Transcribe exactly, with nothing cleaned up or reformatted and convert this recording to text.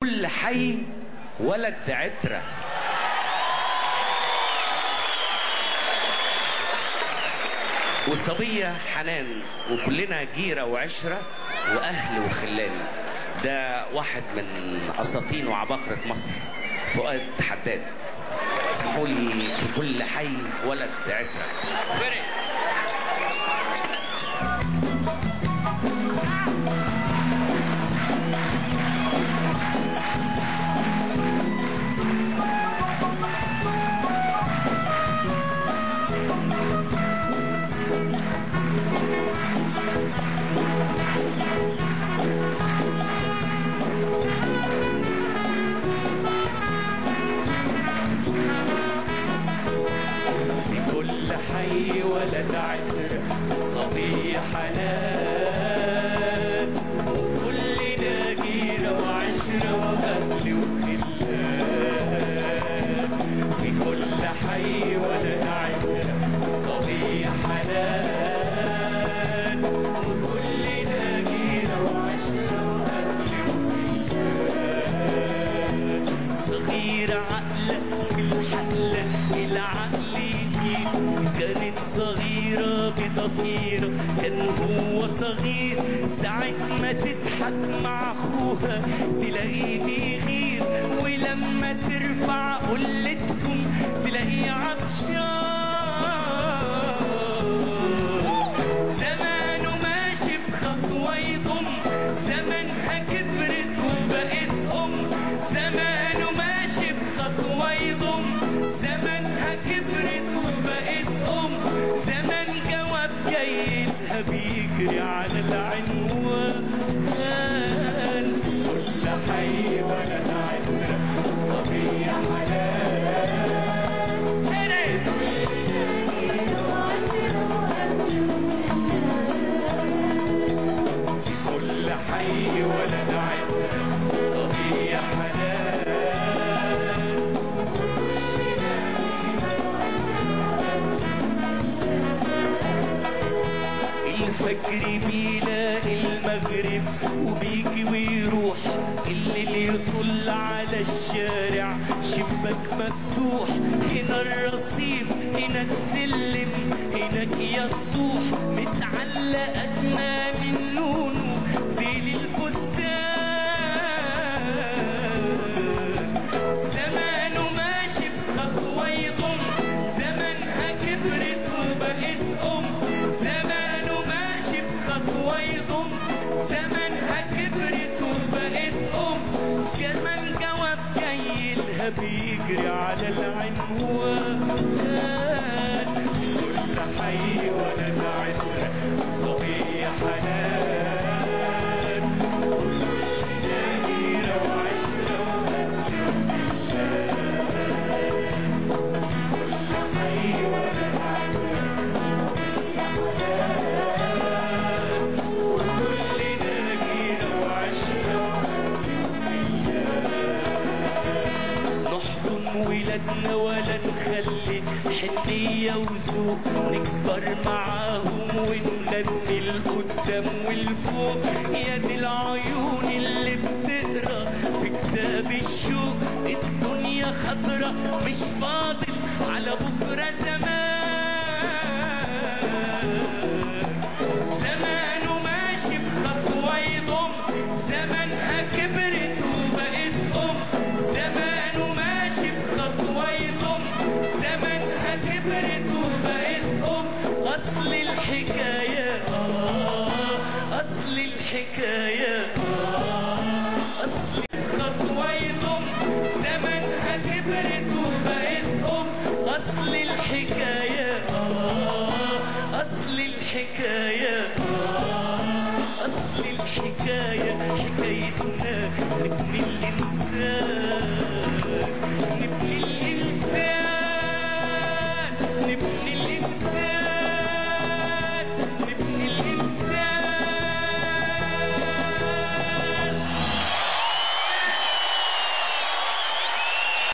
كل حي ولد عترة. والصبية حنان، وكلنا جيرة وعشرة وأهل وخلان. ده واحد من أساطين وعباقرة مصر، فؤاد حداد. اسمحوا لي في كل حي ولد عترة. حي ولد عترة صبي حنان، وكلنا جيرة وعشرة وأهل وخلان. في كل حي ولد عترة صبي حنان، وكلنا جيرة وعشرة وأهل وخلان. صغيرة عقلة في الحقلة العقل كانت صغيرة بضفيرة، كان هو صغير ساعة ما تضحك مع أخوها تلاقيه بيغير، ولما ترفع قلتكم تلاقيه عطشان. زمانه ماشي بخطوة يضم، زمانها كبرت وبقت أم. زمانه ماشي بخطوة يضم، زمانها كبرت وبقت أم. زمان جواب جايلها بيجري على العنوان. كل حي ولد عترة صبي حنان، في كل حي ولد عترة صبي حنان. الفجر بيلاقي المغرب وبيجي ويروح، الليل يطل على الشارع شباك مفتوح. هنا الرصيف، هنا السلم، هناك يا سطوح، متعلقة دماغ النونو ديل الفستان. زمانه ماشي بخطوة يضم، زمانها كبرت وبقت أم. زمانه ماشي بخطوة يضم، زمانها كبرت وبقت أم. كمان جواب جايلها بيجري على العنوان. كل حي ولد عترة صبي حنان، كلنا جيرة وعشرة وأهل وخلان. كل حي ولد عترة صبي حنان، وكلنا جيرة وعشرة وأهل وخلان. نحضن ولادنا ولا نخلي حنية وذوق، نكبر معاهم ونغني لقدام والفوق. يا دي العيون اللي بتقرا في كتاب الشوق، الدنيا خضرا مش فاضل على بكرة زمان. زمانه ماشي بخطوة يضم، زمانها كبرت وبقت أم. زمانه ماشي بخطوة يضم، زمانها كبرت وبقت أم. أصل الحكاية آه أصل الحكاية آه أصل خطوة يضم، زمانها كبرت وبقت أم. أصل الحكاية آه أصل الحكاية آه أصل الحكاية حكايتنا نبني الإنسان، نبني الإنسان، نبني الإنسان.